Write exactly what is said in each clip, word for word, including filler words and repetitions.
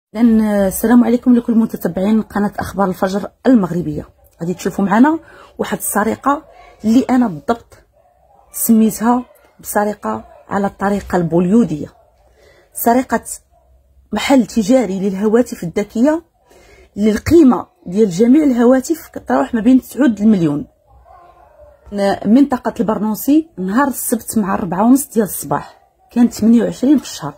لأن السلام عليكم لكل متتبعين قناة أخبار الفجر المغربية. غادي تشوفوا معنا واحد السرقة اللي أنا بالضبط سميتها بسرقة على الطريقة البوليودية. سرقة محل تجاري للهواتف الذكية اللي القيمة ديال جميع الهواتف كتراوح ما بين تسعة المليون. منطقة البرنوسي نهار السبت مع الربعة ونص ديال الصباح، كان ثمانية وعشرين في الشهر.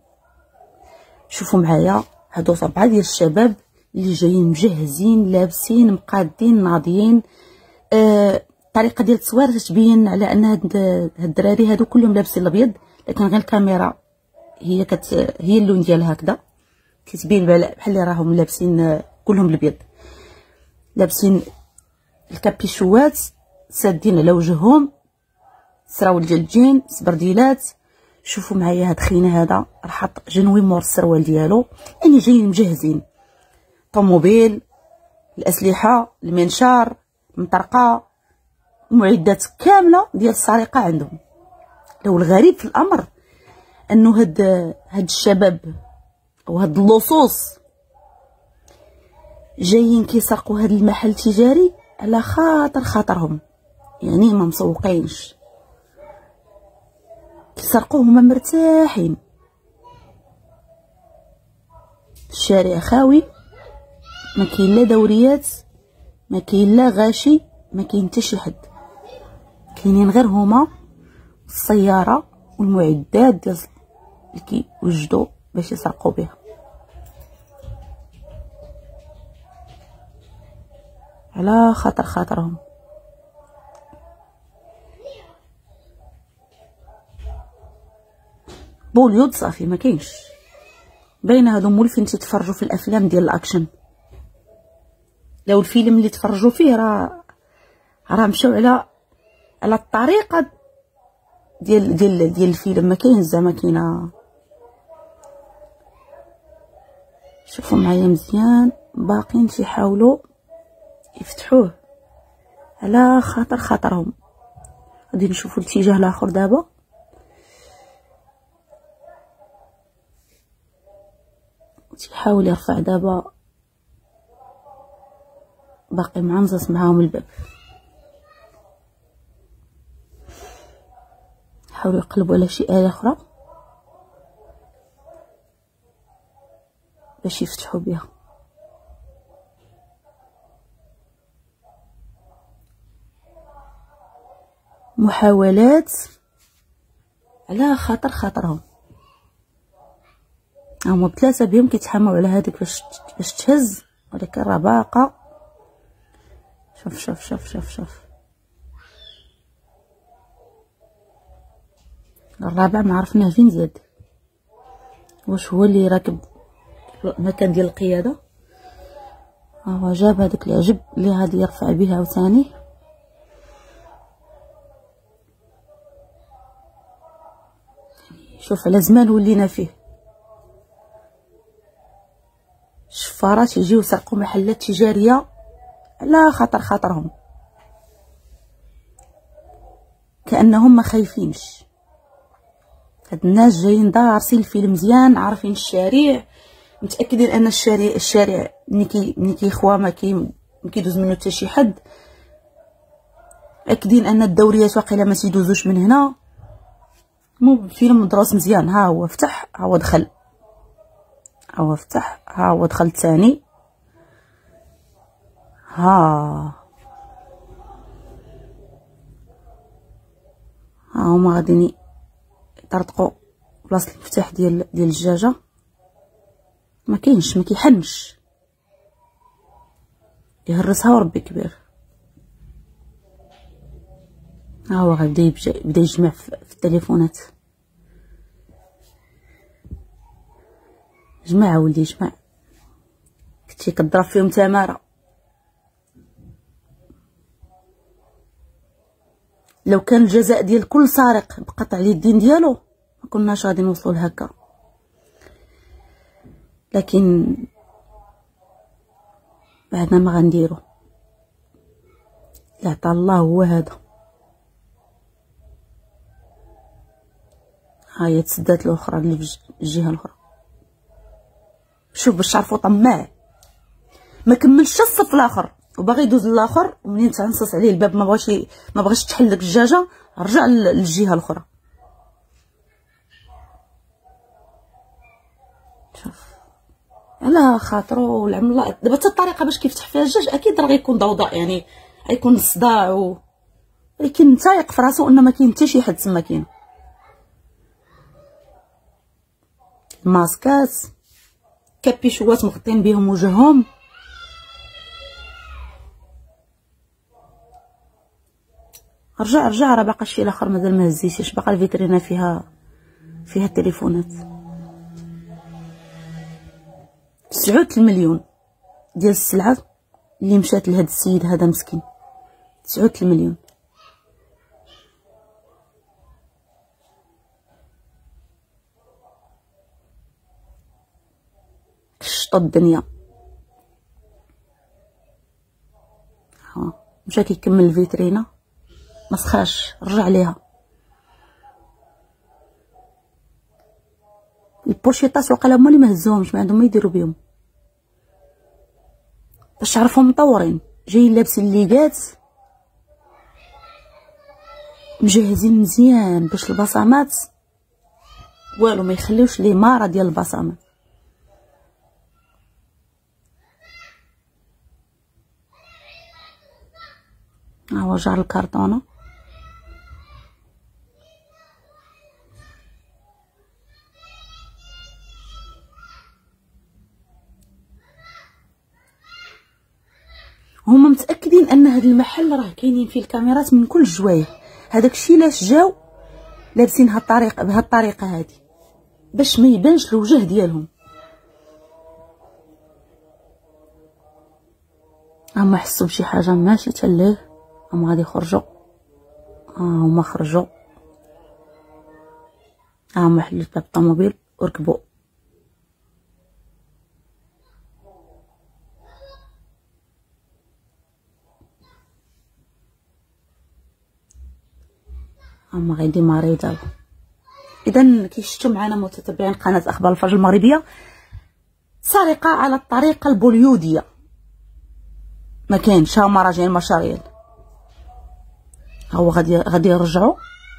شوفوا معايا هادو ربعة ديال الشباب اللي جايين مجهزين لابسين مقادين ناضيين. آه الطريقه ديال التصوير تتبين على ان هاد الدراري هادو كلهم لابسين الابيض، لكن غير الكاميرا هي كت هي اللون ديالها هكذا، كتبين بحال اللي راهم لابسين كلهم الابيض، لابسين الكابيشوات سادين على وجههم، سراول ديال الجين، سبرديلات. شوفوا معايا هاد خينا هذا راه حط جنوي مور السروال ديالو، يعني جايين مجهزين طوموبيل، الاسلحه، المنشار، المطرقه، المعدات كامله ديال السرقه عندهم. لو الغريب في الامر انه هاد هاد الشباب وهاد اللصوص جايين كيسرقوا هاد المحل التجاري على خاطر خاطرهم، يعني ما مسوقينش، كيسرقوه هما مرتاحين. الشارع خاوي، ما كاين لا دوريات، ما كاين لا غاشي، ما كاين حتى شي حد، كاينين غير هما السياره والمعدات ديال اللي كيوجدوا باش يسرقوا بها. على خاطر خاطرهم. بوليود صافي ما كاينش، باين هادو مولفين تيتفرجوا في الافلام ديال الاكشن. لو الفيلم اللي تفرجوا فيه راه راه مشاو على على الطريقه ديال ديال ديال الفيلم، ما كاينش زعما كاينه. شوفوا معايا مزيان، باقيين تيحاولوا يفتحوه على خاطر خاطرهم. غادي نشوفوا الاتجاه الاخر دابا. تيحاول يرفع دابا، باقي معنزص معاهم الباب. حاولوا يقلبوا على شي آلة أخرى باش يفتحوا بها. محاولات على خاطر خاطرهم. هما بثلاثة بهم كيتحاموا على هذيك باش باش تهز، ولكن راه باقا. شوف شوف شوف شوف شوف الرابع ما عرفناه فين زاد، واش هو اللي راكب المكان ديال القياده؟ هو جاب هذاك العجب اللي غادي يرفع به عاوتاني. شوف على زمان ولينا فيه، الشفارات يجيو يسرقوا محلات تجاريه على خاطر خاطرهم، كانهم ما خايفينش. هاد الناس جايين دارسين الفيلم مزيان، عارفين الشارع، متاكدين ان الشارع الشارع ملي كي ملي كيخوا ما كي ما كيدوز منه حتى شي حد، اكدين ان الدوريات واقيلا ما تيدوزوش من هنا. مو فيلم مدروس مزيان. ها هو فتح، ها هو دخل، ها هو فتح، ها هو دخل ثاني. ها ها هما غاديين يطرطقوا بلاصه المفتاح ديال ديال الدجاجه، ما كاينش، ما كيحنش، يهرسها وربي كبير. ها هو غادي يبدا يبدا يجمع في التليفونات. جمع ولدي جمع، كنتي كضرب فيهم تماره. لو كان الجزاء ديال كل سارق بقطع اليدين ديالو ما كناش غادي نوصلوا لهكا، لكن بعدنا ما غنديرو. اللي عطا الله هو هذا. ها هي تسدات الاخرى اللي بالجهه الاخرى. شوف باش تعرفوا طماع، ما كملش الصف الاخر وباغي يدوز للاخر، ومنين تنصص عليه الباب ما بغاش ما بغاش تحل ديك الدجاجه، رجع للجهه الاخرى. شوف على خاطرو العملاق دابا حتى الطريقه باش كيفتح فيها الدجاج اكيد راه غيكون ضوضاء، يعني غيكون صداع و... ولكن تايق في راسو ان ما كاين حتى شي حد تما كاين. الماسكات كابيشوات مغطين بهم وجههم. رجع رجع راه باقا الشيء الاخر مازال ما هزيتيش، باقا الفيترينا فيها فيها التليفونات. تسعود المليون ديال السلعه اللي مشات لهاد السيد هذا مسكين، تسعود المليون. كشطو الدنيا. ها مشى كيكمل الفيترينا ما سخاش، رجع ليها. البوشيطاس وقال هما اللي ما هزوهمش، ما عندهم ما يديروا بهم باش تعرفهم مطورين، جايين لابسين ليغات مجهزين مزيان باش البصمات والو ما يخليوش لي ماره ديال البصمات. ها هو جار الكارطونه. هما متاكدين ان هذا المحل راه كاينين فيه الكاميرات من كل الجوايه، هذاك الشيء علاش جاو لابسين هاد الطريقه بهاد الطريقه هذه باش ما يبانش الوجه ديالهم. هما حسوا بشي حاجه ماشي تليه، هما غادي يخرجوا. ها هما خرجوا، ها هما حلوا باب الطوموبيل وركبوا. هما غادي ماريو دابا. اذا كيشتوا معنا متتبعين قناه اخبار الفجر المغربيه، سرقه على الطريقه البوليوديه، ما كاينش. ها هما راجعين مشاريل، هو غادي غادي يرجعوا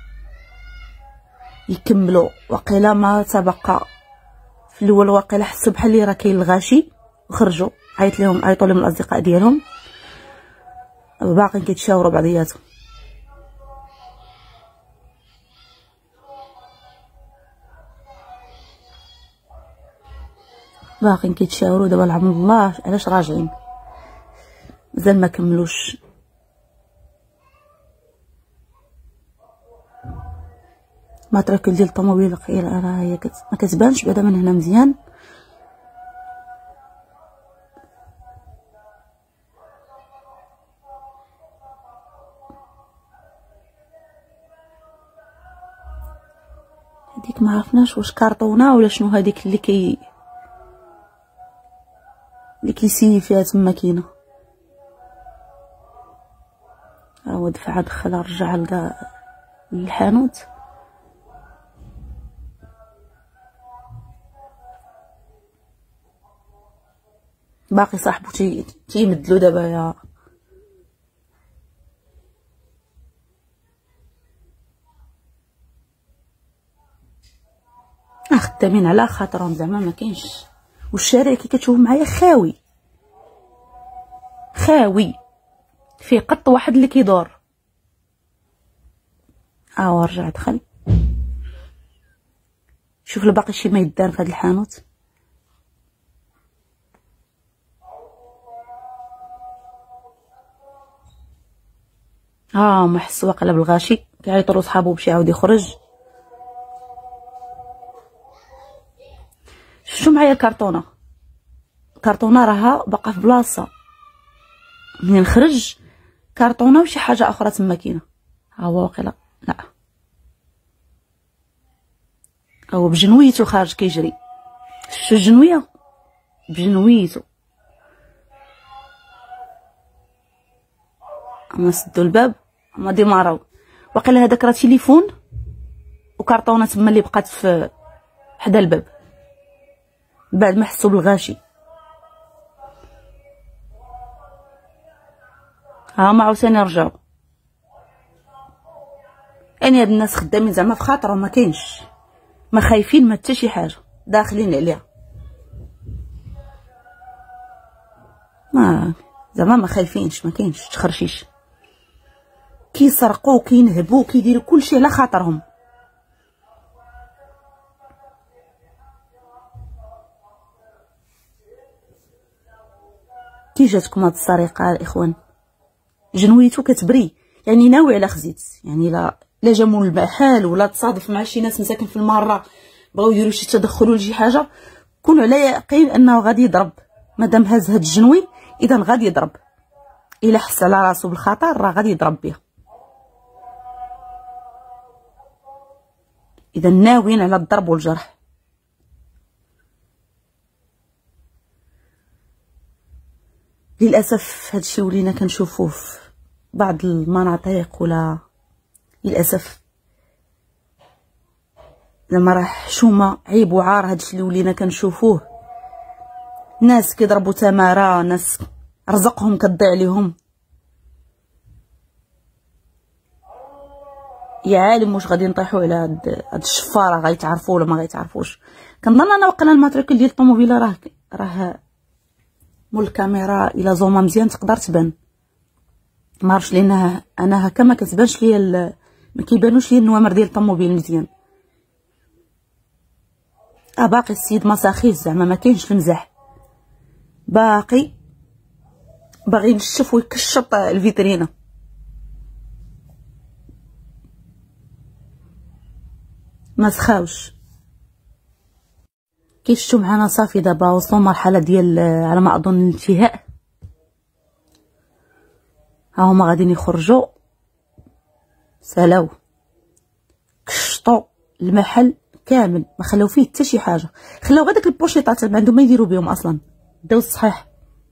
يكملوا. وقيلا ما تبقى في الاول، وقيلا حسوا بحال اللي راه كاين الغاشي وخرجوا. عيط لهم عيطوا لهم الاصدقاء ديالهم، باقيين كيتشاوروا بعضياتهم. باقيين كيتشاوروا دابا العمل الله علاش راجعين، مازال ما كملوش. ماتريكول ديال الطوموبيل راه هي كت... ما كتبانش بعدا من هنا مزيان. هذيك ما عرفناش واش كارطونه ولا شنو، هذيك اللي كي اللي كيسيي فيها تما كاينه. ها هو دفع دخلها رجع لكا للحانوت. باقي صاحبو تي تيمدلو دابا يا خدامين على خاطرهم زعما ما كاينش. والشارع كي كتشوف معايا خاوي خاوي فيه قط واحد اللي كيدور. ها هو رجع دخل. شوف باقي شي ما يدار في هذا الحانوت. ها ما حس واقيلا بالغاشي كيعيطوا له صحابو باش يعاود يخرج. شفتوا معايا الكرتونه، الكرتونه راها باقا في بلاصه، منين خرج كرتونه وشي حاجه اخرى تما كاينه. ها هو واقيلا لا، هو بجنويته خارج كيجري. شفتوا الجنويه بجنويته. اما سدوا الباب هما ديماراو. واقيلا هذاك راه تليفون وكرتونه تما اللي بقات في حدا الباب. بعد ما حسوا بالغاشي. ها ما عاوتاني رجعوا. يعني هاد الناس خدامين زعما في خاطرهم، ما كاينش، ما خايفين ما حتى شي حاجه، داخلين عليها، ما زعما ما خايفينش، ما كاينش تخرشيش، كيسرقوا كينهبوا كيديروا كلشي على خاطرهم. كي جاتكم هاد السرقه الاخوان؟ جنويتو كتبري، يعني ناوي على خزيت، يعني لا لا جامو المحل ولا تصادف مع شي ناس مساكن في الماره بغاو يديروا شي تدخل ولا شي حاجه، كونوا على يقين انه غادي يضرب. مادام هاز هاد الجنوي اذا غادي يضرب، الا حس على راسو بالخطر راه غادي يضرب بيه. اذا ناويين على الضرب والجرح. للاسف هادشي ولينا كنشوفوه في بعض المناطق، ولا للاسف زعما راه حشومه عيب وعار هادشي اللي ولينا كنشوفوه. ناس كيضربوا تماره، ناس رزقهم كتضيع عليهم. يا عالم واش غادي نطيحوا على هاد هاد الشفاره، غيتعرفوا ولا ما غيتعرفوش. كنظن انا وقنا الماتريكول ديال الطوموبيله راه راه مول الكاميرا الا زوما مزيان تقدر تبان، ما عرفتش لان انا هكا ما كتبانش ليا، ما كيبانوش ليا النوامر ديال الطوموبيل مزيان. اه باقي السيد ما ساخيش، زعما ما كاينش المزاح، باقي باغي ينشف ويكشط الفيترينا. ما سخاوش. كي شفتوا معنا صافي دابا وصلوا مرحله ديال على ما اظن الانتهاء. ها هما غاديين يخرجوا، سالاو كشطوا المحل كامل، ما خلاو فيه حتى شي حاجه، خلاو غير داك البوشيطات ما عندهم ما يديروا بهم اصلا، داو الصحيح.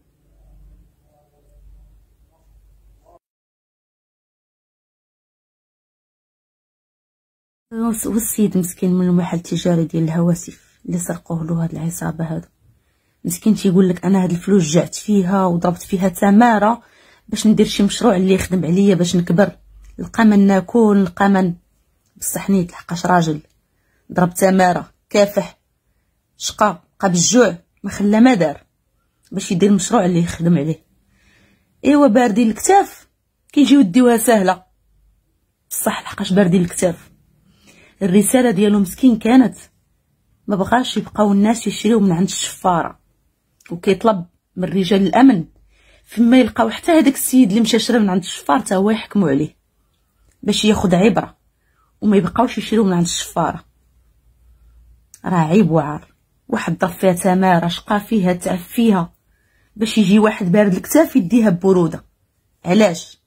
والسيد مسكين من المحل التجاري ديال الهواسف اللي سرقوه له هاد العصابه هادو، مسكين تيقول لك انا هاد الفلوس جعت فيها وضربت فيها تماره باش ندير شي مشروع اللي يخدم عليا باش نكبر، لقى من ناكل، لقى من بصح نيت، لحقاش راجل ضرب تماره كافح، شقى بقى بالجوع، ما خلا ما دار باش يدير مشروع اللي يخدم عليه. ايوا باردين الكتاف كيجيو يديوها سهله، بصح لحقاش باردين الكتاف. الرساله ديالو مسكين كانت ما بغاش يبقاو الناس يشريو من عند الشفاره، وكيطلب من رجال الامن فيما يلقاو حتى هذاك السيد اللي مشى شرا من عند الشفار تا هو يحكموا عليه باش ياخذ عبره وما يبقاوش يشريو من عند الشفاره. راه عيب وعار، واحد ضرب فيها تماره، شقى فيها، تعب فيها، باش يجي واحد بارد الكتاف يديها ببروده. علاش؟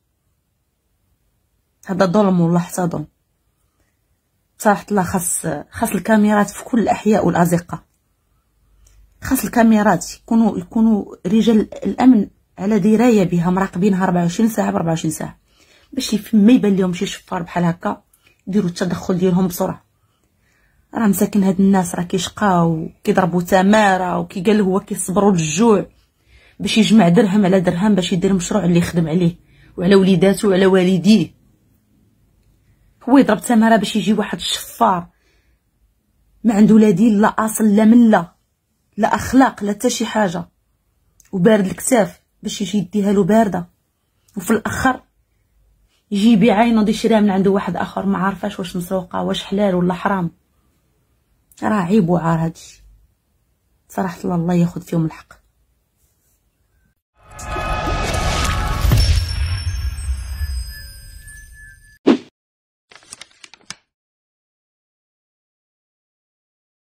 هذا ظلم والله حتى ظلم. صراحه الله خاص خاص الكاميرات في كل الاحياء والازقه، خاص الكاميرات يكونوا يكونوا رجال الامن على درايه بها، مراقبينها أربعة وعشرين ساعه ب أربعة وعشرين ساعه، باش ما يبان لهم شي شفار بحال هكا يديروا التدخل ديالهم بسرعه. راه مساكن هاد الناس راه كيشقاو كيضربوا تماره وكيقال هو كيصبروا للجوع باش يجمع درهم على درهم باش يدير مشروع اللي يخدم عليه وعلى وليداته وعلى والديه. هو يضرب تماره باش يجي واحد الشفار ما عنده لا دين لا اصل لا مله لا اخلاق لا حتى شي حاجه، وبارد الكتاف باش يجي يديها له بارده، وفي الاخر يجي يبيع عينه يشريها من عنده واحد اخر ما عارفاش واش مسروقه واش حلال ولا حرام. راه عيب وعار هادشي صراحه. الله الله ياخذ فيهم الحق.